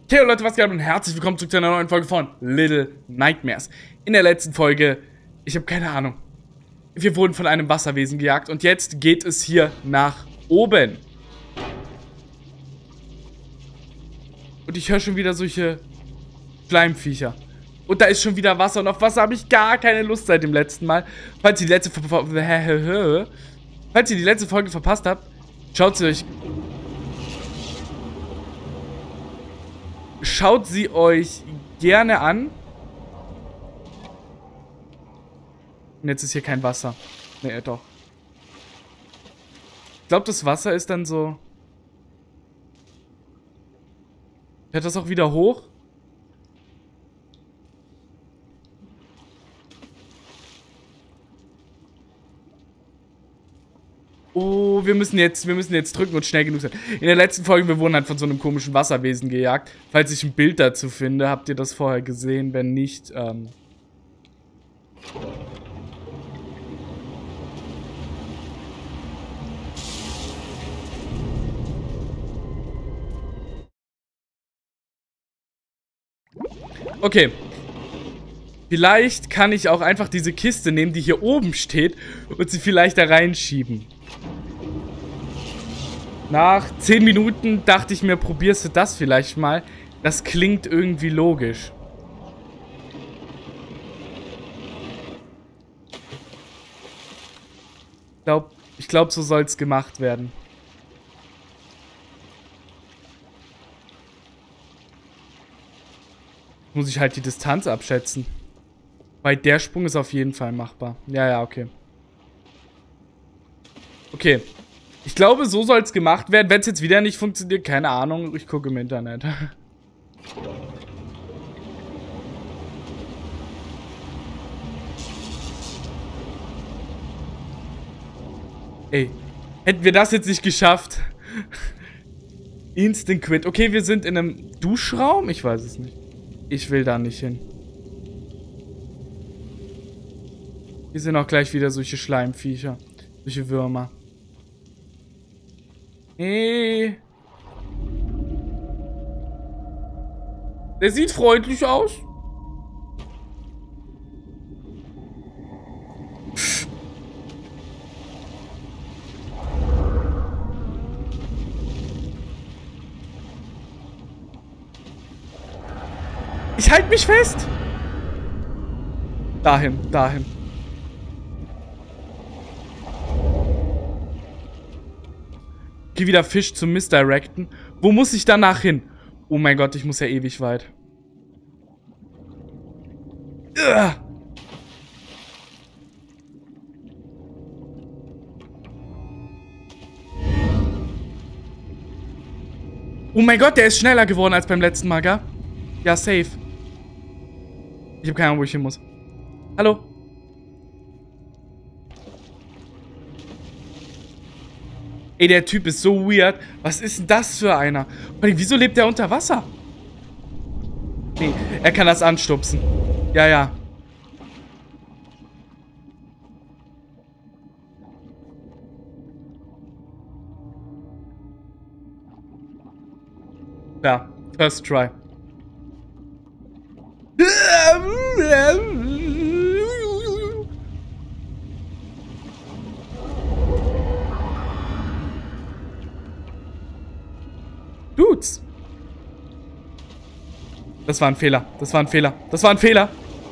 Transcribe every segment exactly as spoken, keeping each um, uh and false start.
Hey Leute, was geht ab und herzlich willkommen zurück zu einer neuen Folge von Little Nightmares. In der letzten Folge, ich habe keine Ahnung, wir wurden von einem Wasserwesen gejagt und jetzt geht es hier nach oben. Und ich höre schon wieder solche Schleimviecher. Und da ist schon wieder Wasser und auf Wasser habe ich gar keine Lust seit dem letzten Mal. Falls ihr die letzte, Falls ihr die letzte Folge verpasst habt, schaut sie euch... Schaut sie euch gerne an. Und jetzt ist hier kein Wasser. Nee, doch. Ich glaube, das Wasser ist dann so... Fährt das auch wieder hoch? Oh, wir müssen jetzt, wir müssen jetzt drücken und schnell genug sein. In der letzten Folge, wir wurden halt von so einem komischen Wasserwesen gejagt. Falls ich ein Bild dazu finde, habt ihr das vorher gesehen? Wenn nicht, ähm... Okay. Vielleicht kann ich auch einfach diese Kiste nehmen, die hier oben steht, und sie vielleicht da reinschieben. Nach zehn Minuten dachte ich mir, probierst du das vielleicht mal. Das klingt irgendwie logisch. Ich glaube, ich glaub, so soll es gemacht werden. Muss ich halt die Distanz abschätzen. Weil der Sprung ist auf jeden Fall machbar. Ja, ja, okay. Okay. Ich glaube, so soll es gemacht werden. Wenn es jetzt wieder nicht funktioniert, keine Ahnung. Ich gucke im Internet. Ey, hätten wir das jetzt nicht geschafft? Instant Quit. Okay, wir sind in einem Duschraum? Ich weiß es nicht. Ich will da nicht hin. Hier sind auch gleich wieder solche Schleimviecher. Solche Würmer. Hey. Der sieht freundlich aus. Pff. Ich halte mich fest. Dahin, dahin. Geh wieder Fisch zum Misdirecten. Wo muss ich danach hin? Oh mein Gott, ich muss ja ewig weit. Ugh. Oh mein Gott, der ist schneller geworden als beim letzten Mal, gell? Ja, safe. Ich habe keine Ahnung, wo ich hin muss. Hallo? Ey, der Typ ist so weird. Was ist denn das für einer? Wieso lebt der unter Wasser? Nee, er kann das anstupsen. Ja, ja. Ja, first try. Dudes. Das war ein Fehler. Das war ein Fehler. Das war ein Fehler.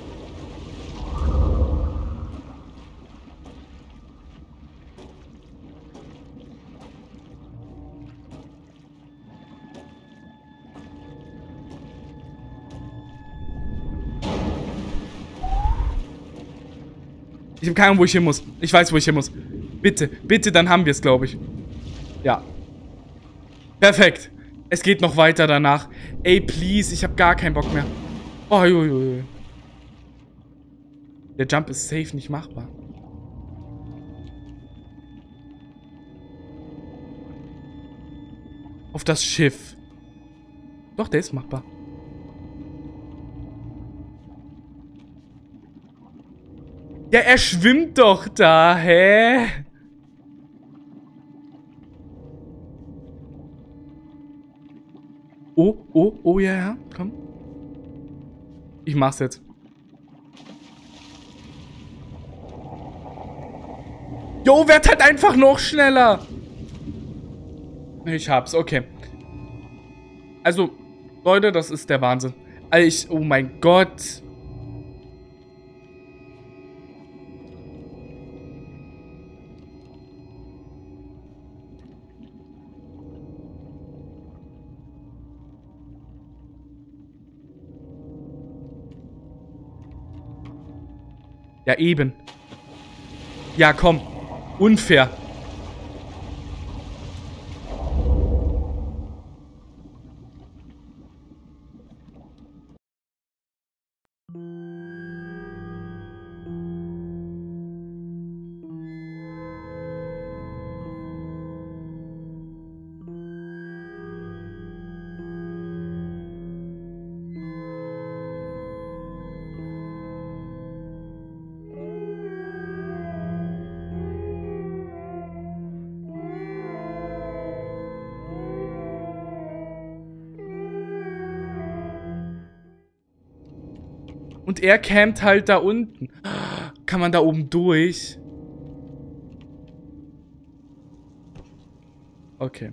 Ich habe keine Ahnung, wo ich hin muss. Ich weiß, wo ich hin muss. Bitte, bitte, dann haben wir es, glaube ich. Ja. Perfekt. Es geht noch weiter danach. Ey, please, ich habe gar keinen Bock mehr. Oh, juiui. Der Jump ist safe nicht machbar. Auf das Schiff. Doch, der ist machbar. Ja, er schwimmt doch da, hä? oh, oh, oh, ja, ja, komm. Ich mach's jetzt. Jo, werd halt einfach noch schneller. Ich hab's, okay. Also, Leute, das ist der Wahnsinn. Also ich, oh mein Gott. Ja, eben. Ja, komm. Unfair. Und er campt halt da unten. Kann man da oben durch? Okay.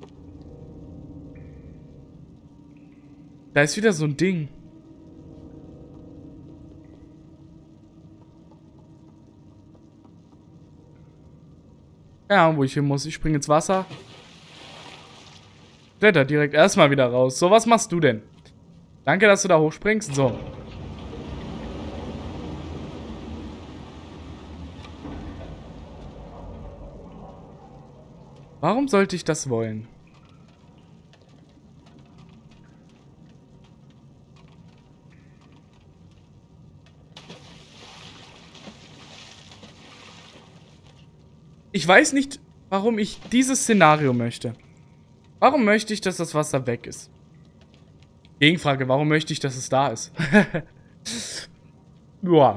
Da ist wieder so ein Ding. Ja, wo ich hin muss. Ich springe ins Wasser. Kletter direkt erstmal wieder raus. So, was machst du denn? Danke, dass du da hochspringst. So. Warum sollte ich das wollen? Ich weiß nicht, warum ich dieses Szenario möchte. Warum möchte ich, dass das Wasser weg ist? Gegenfrage, warum möchte ich, dass es da ist? Ja.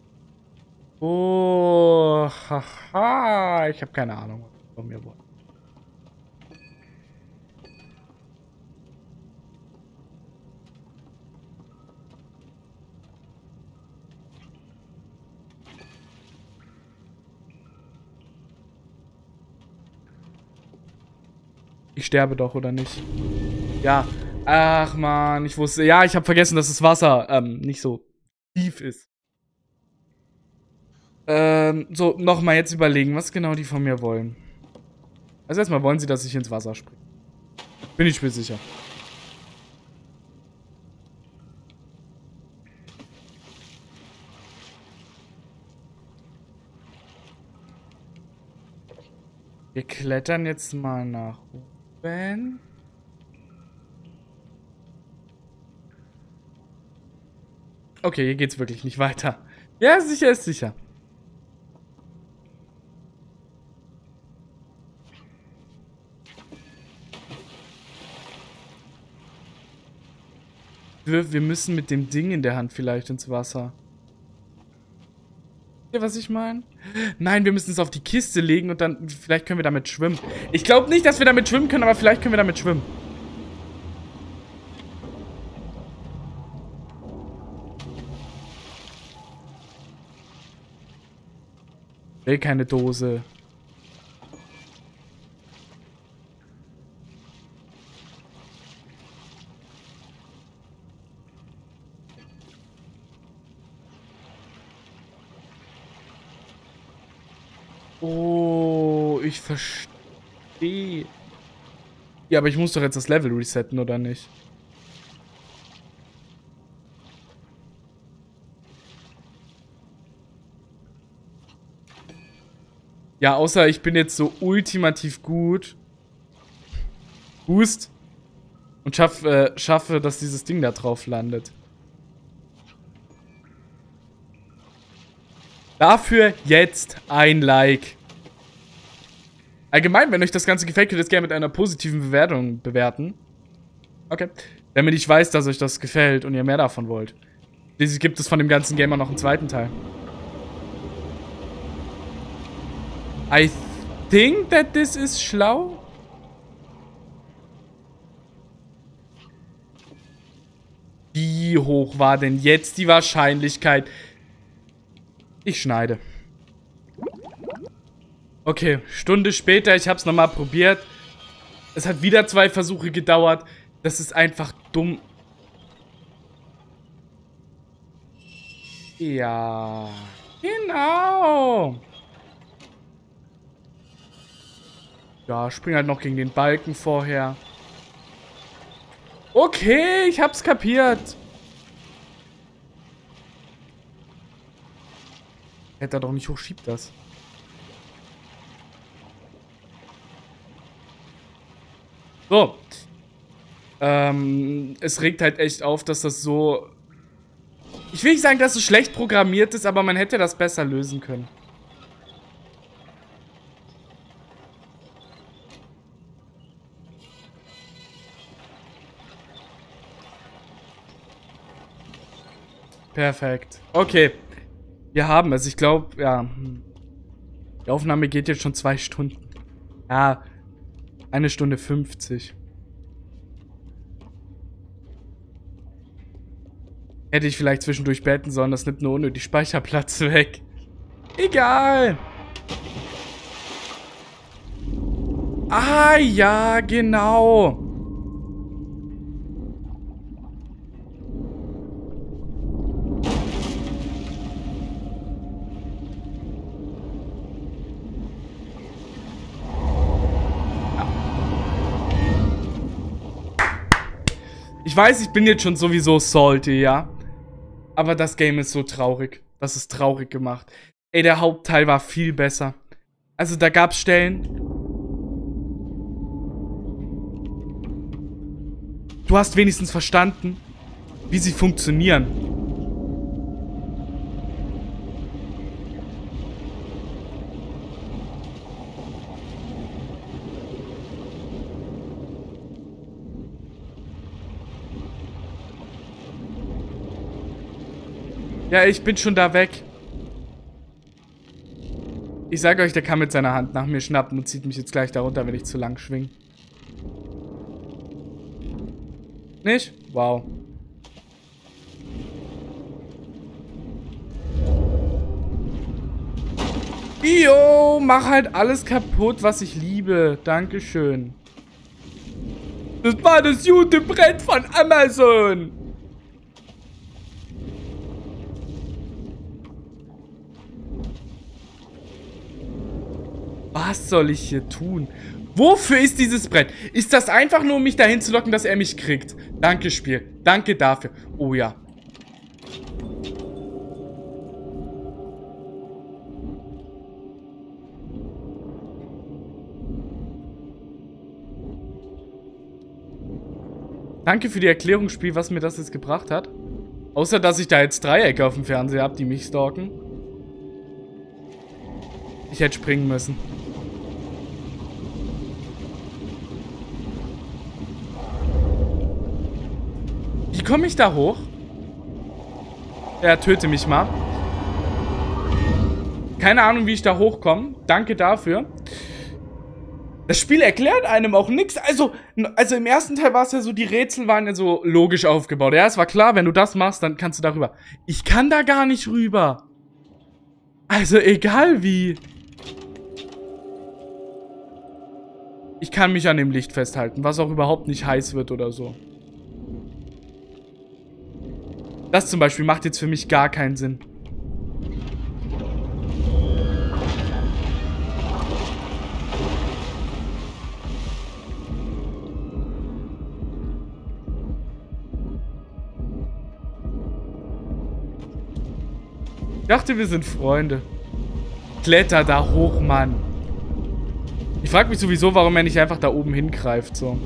Oh, haha, ich habe keine Ahnung, was von mir wollen. Ich sterbe doch, oder nicht? Ja. Ach, man, ich wusste... Ja, ich habe vergessen, dass das Wasser ähm, nicht so tief ist. Ähm, so, nochmal jetzt überlegen, was genau die von mir wollen. Also erstmal wollen sie, dass ich ins Wasser springe. Bin ich mir sicher. Wir klettern jetzt mal nach oben. Okay, hier geht's wirklich nicht weiter. Ja, sicher ist sicher. Wir, wir müssen mit dem Ding in der Hand vielleicht ins Wasser. Ihr, was ich meine? Nein, wir müssen es auf die Kiste legen und dann, vielleicht können wir damit schwimmen. Ich glaube nicht, dass wir damit schwimmen können, aber vielleicht können wir damit schwimmen. Ich will keine Dose. Oh, ich verstehe. Ja, aber ich muss doch jetzt das Level resetten, oder nicht? Ja, außer ich bin jetzt so ultimativ gut. Boost. Und schaff, äh, schaffe, dass dieses Ding da drauf landet. Dafür jetzt ein Like. Allgemein, wenn euch das Ganze gefällt, könnt ihr es gerne mit einer positiven Bewertung bewerten. Okay. Damit ich weiß, dass euch das gefällt und ihr mehr davon wollt. Schließlich gibt es von dem ganzen Gamer noch einen zweiten Teil. I think that this is schlau. Wie hoch war denn jetzt die Wahrscheinlichkeit? Ich schneide. Okay, Stunde später, ich habe es nochmal probiert. Es hat wieder zwei Versuche gedauert. Das ist einfach dumm. Ja, genau. Ja, spring halt noch gegen den Balken vorher. Okay, ich hab's kapiert. Hätte er doch nicht hoch, schiebt das. So. Ähm, es regt halt echt auf, dass das so... Ich will nicht sagen, dass es schlecht programmiert ist, aber man hätte das besser lösen können. Perfekt. Okay. Wir haben es. Ich glaube, ja. Die Aufnahme geht jetzt schon zwei Stunden. Ja. Eine Stunde fünfzig. Hätte ich vielleicht zwischendurch betten sollen. Das nimmt nur unnötig Speicherplatz weg. Egal. Ah, ja, genau. Ich weiß, ich bin jetzt schon sowieso salty, ja. Aber das Game ist so traurig. Das ist traurig gemacht. Ey, der Hauptteil war viel besser. Also da gab es Stellen. Du hast wenigstens verstanden, wie sie funktionieren. Ja, ich bin schon da weg. Ich sage euch, der kann mit seiner Hand nach mir schnappen und zieht mich jetzt gleich da runter, wenn ich zu lang schwing. Nicht? Wow. Io, mach halt alles kaputt, was ich liebe. Dankeschön. Das war das gute Brett von Amazon. Was soll ich hier tun? Wofür ist dieses Brett? Ist das einfach nur, um mich dahin zu locken, dass er mich kriegt? Danke, Spiel. Danke dafür. Oh ja. Danke für die Erklärung, Spiel, was mir das jetzt gebracht hat. Außer, dass ich da jetzt Dreiecke auf dem Fernseher habe, die mich stalken. Ich hätte springen müssen. Wie komme ich da hoch? Ja, töte mich mal. Keine Ahnung, wie ich da hochkomme. Danke dafür. Das Spiel erklärt einem auch nichts. Also, also im ersten Teil war es ja so, die Rätsel waren ja so logisch aufgebaut. Ja, es war klar, wenn du das machst, dann kannst du da rüber. Ich kann da gar nicht rüber. Also, egal wie. Ich kann mich an dem Licht festhalten, was auch überhaupt nicht heiß wird oder so. Das zum Beispiel macht jetzt für mich gar keinen Sinn. Ich dachte, wir sind Freunde. Kletter da hoch, Mann. Ich frage mich sowieso, warum er nicht einfach da oben hingreift, so.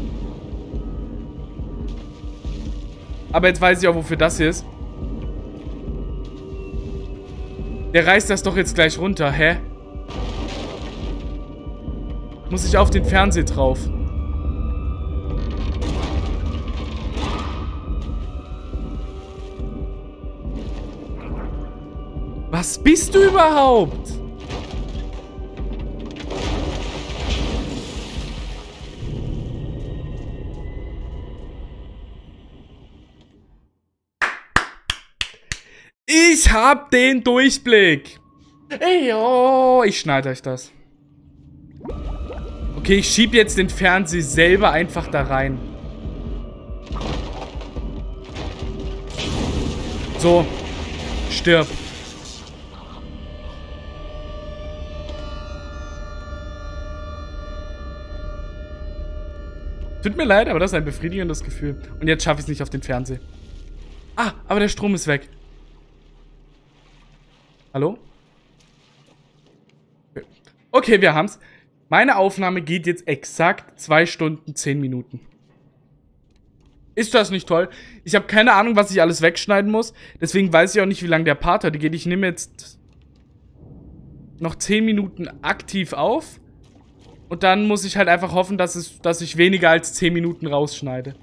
Aber jetzt weiß ich auch, wofür das hier ist. Der reißt das doch jetzt gleich runter, hä? Muss ich auf den Fernseher drauf? Was bist du überhaupt? Ich hab den Durchblick. Ey, oh, ich schneide euch das. Okay, ich schieb jetzt den Fernseher selber einfach da rein. So. Stirb. Tut mir leid, aber das ist ein befriedigendes Gefühl. Und jetzt schaffe ich es nicht auf den Fernseher. Ah, aber der Strom ist weg. Hallo? Okay, okay, wir haben's. Meine Aufnahme geht jetzt exakt zwei Stunden, zehn Minuten. Ist das nicht toll? Ich habe keine Ahnung, was ich alles wegschneiden muss. Deswegen weiß ich auch nicht, wie lange der Part heute geht. Ich nehme jetzt noch zehn Minuten aktiv auf. Und dann muss ich halt einfach hoffen, dass, es, dass ich weniger als zehn Minuten rausschneide.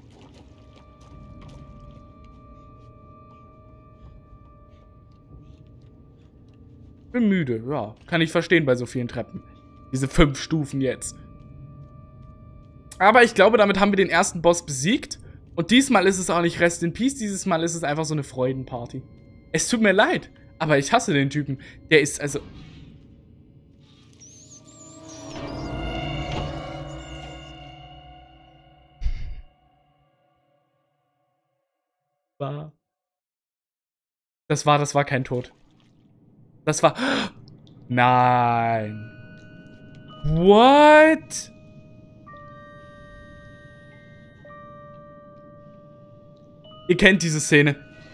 Bin müde, ja. Kann ich verstehen bei so vielen Treppen. Diese fünf Stufen jetzt. Aber ich glaube, damit haben wir den ersten Boss besiegt. Und diesmal ist es auch nicht Rest in Peace. Dieses Mal ist es einfach so eine Freudenparty. Es tut mir leid, aber ich hasse den Typen. Der ist also... War. Das war, das war kein Tod. Das war... Nein. What? Ihr kennt diese Szene.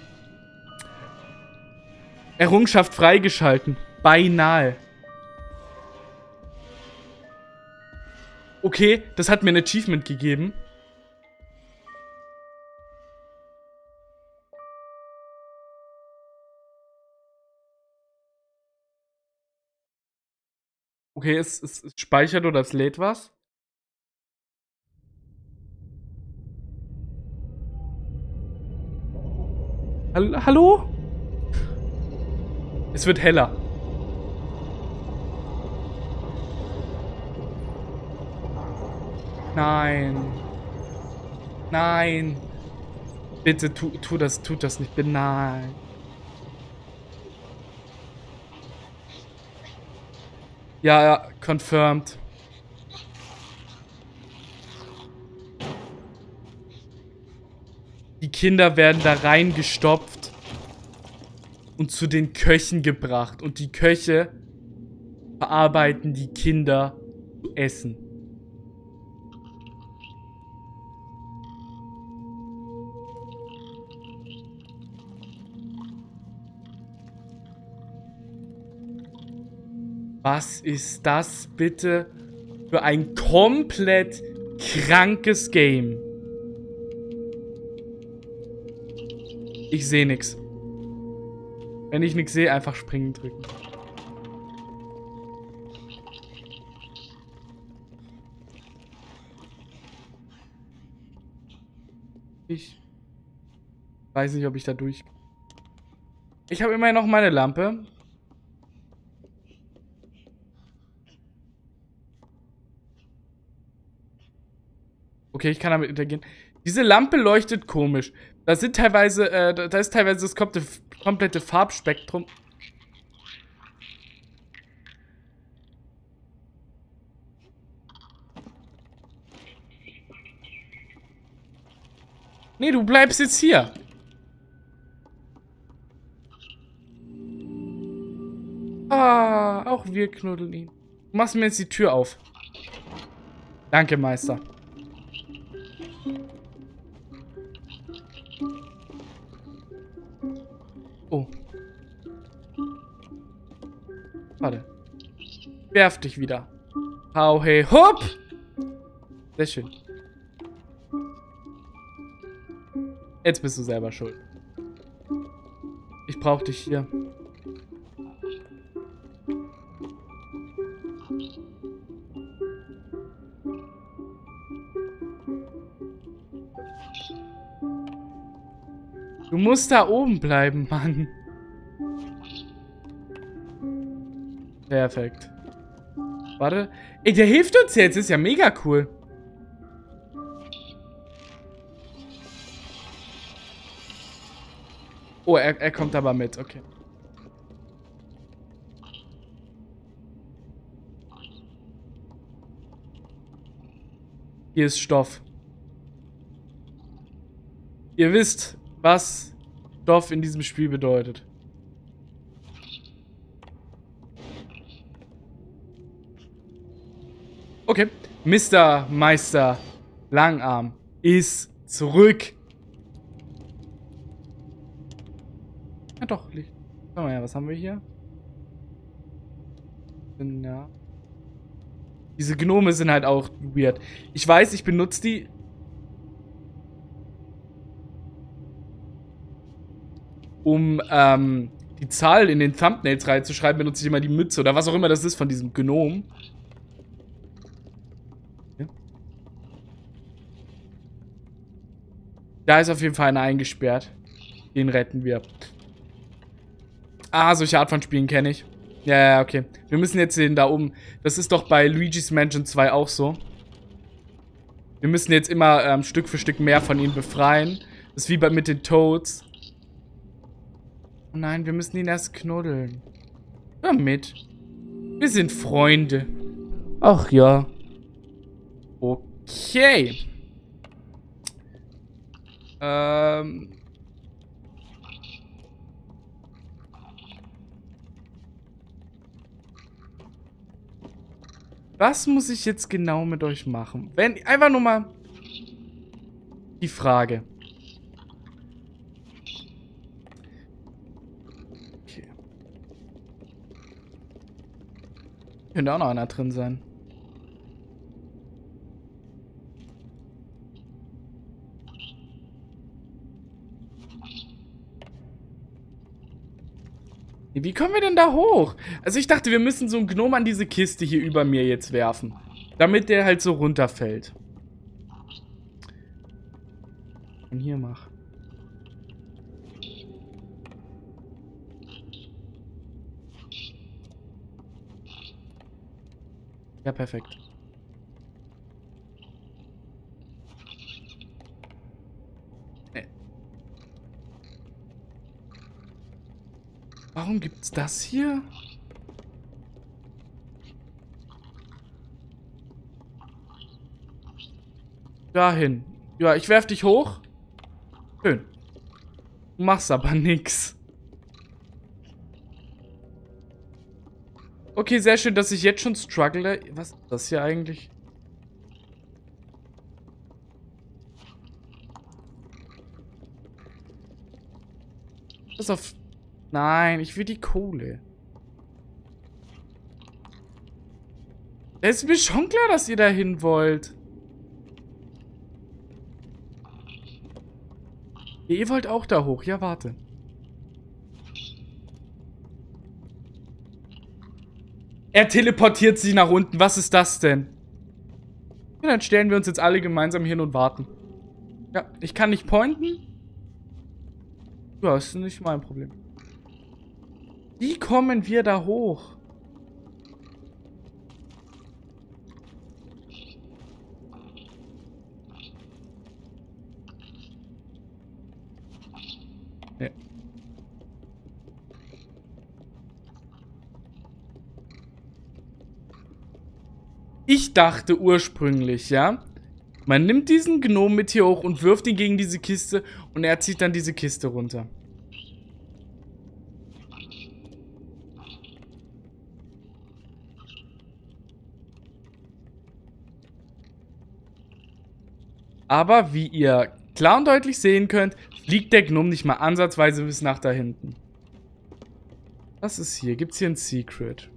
Errungenschaft freigeschalten. Beinahe. Okay, das hat mir ein Achievement gegeben. Okay, es, es, es speichert oder es lädt was. Hallo? Es wird heller. Nein. Nein. Bitte tu, tu das, tut das nicht. Nein. Ja, ja, confirmed. Die Kinder werden da reingestopft und zu den Köchen gebracht. Und die Köche verarbeiten die Kinder zu essen. Was ist das bitte für ein komplett krankes Game? Ich sehe nichts. Wenn ich nichts sehe, einfach springen drücken. Ich weiß nicht, ob ich da durch... Ich habe immerhin noch meine Lampe. Okay, ich kann damit interagieren. Diese Lampe leuchtet komisch. Da sind teilweise, äh, da ist teilweise das komplette Farbspektrum. Nee, du bleibst jetzt hier. Ah, auch wir knuddeln ihn. Du machst mir jetzt die Tür auf. Danke, Meister. Oh. Warte. Werf dich wieder. Hau, hey, hopp! Sehr schön. Jetzt bist du selber schuld. Ich brauch dich hier. Du musst da oben bleiben, Mann. Perfekt. Warte. Ey, der hilft uns jetzt. Ist ja mega cool. Oh, er, er kommt aber mit. Okay. Hier ist Stoff. Ihr wisst, was Stoff in diesem Spiel bedeutet. Okay. Mister Meister Langarm ist zurück. Ja doch, Licht. Schau mal her, was haben wir hier? Ja. Diese Gnome sind halt auch weird. Ich weiß, ich benutze die... Um ähm, die Zahl in den Thumbnails reinzuschreiben, benutze ich immer die Mütze oder was auch immer das ist von diesem Gnom. Ja. Da ist auf jeden Fall einer eingesperrt. Den retten wir. Ah, solche Art von Spielen kenne ich. Ja, ja, okay. Wir müssen jetzt den da oben. Das ist doch bei Luigi's Mansion zwei auch so. Wir müssen jetzt immer ähm, Stück für Stück mehr von ihnen befreien. Das ist wie bei mit den Toads. Oh nein, wir müssen ihn erst knuddeln. Hör mit. Wir sind Freunde. Ach ja. Okay. Ähm... Was muss ich jetzt genau mit euch machen? Wenn, einfach nur mal die Frage. Okay. Könnte auch noch einer drin sein. Wie kommen wir denn da hoch? Also ich dachte, wir müssen so einen Gnom an diese Kiste hier über mir jetzt werfen. Damit der halt so runterfällt. Und hier mach. Ja, perfekt. Warum gibt's das hier? Dahin. Ja, ich werf dich hoch. Schön. Du machst aber nix. Okay, sehr schön, dass ich jetzt schon struggle. Was ist das hier eigentlich? Pass auf. Nein, ich will die Kohle. Es ist mir schon klar, dass ihr dahin wollt. Ja, ihr wollt auch da hoch. Ja, warte. Er teleportiert sich nach unten. Was ist das denn? Ja, dann stellen wir uns jetzt alle gemeinsam hin und warten. Ja, ich kann nicht pointen. Ja, ist nicht mein Problem. Wie kommen wir da hoch? Ja. Ich dachte ursprünglich, ja, man nimmt diesen Gnom mit hier hoch und wirft ihn gegen diese Kiste und er zieht dann diese Kiste runter. Aber wie ihr klar und deutlich sehen könnt, fliegt der Gnome nicht mal ansatzweise bis nach da hinten. Was ist hier? Gibt es hier ein Secret?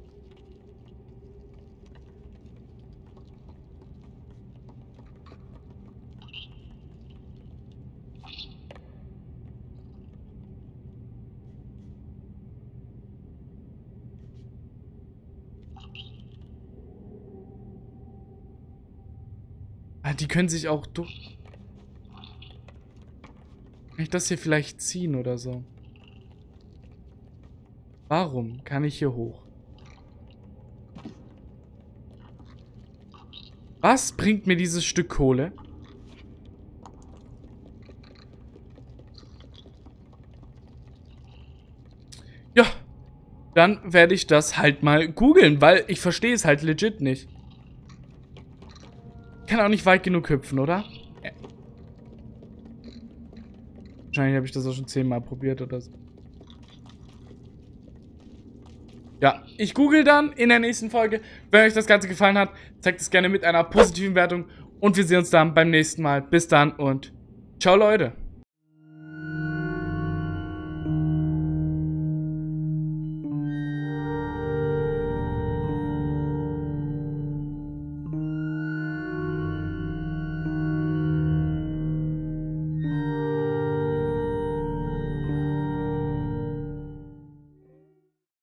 Ah, die können sich auch durch... Kann ich das hier vielleicht ziehen oder so? Warum kann ich hier hoch? Was bringt mir dieses Stück Kohle? Ja, dann werde ich das halt mal googeln, weil ich verstehe es halt legit nicht. Ich kann auch nicht weit genug hüpfen, oder? Ja. Wahrscheinlich habe ich das auch schon zehnmal probiert oder so. Ja, ich google dann in der nächsten Folge. Wenn euch das Ganze gefallen hat, zeigt es gerne mit einer positiven Wertung. Und wir sehen uns dann beim nächsten Mal. Bis dann und ciao, Leute.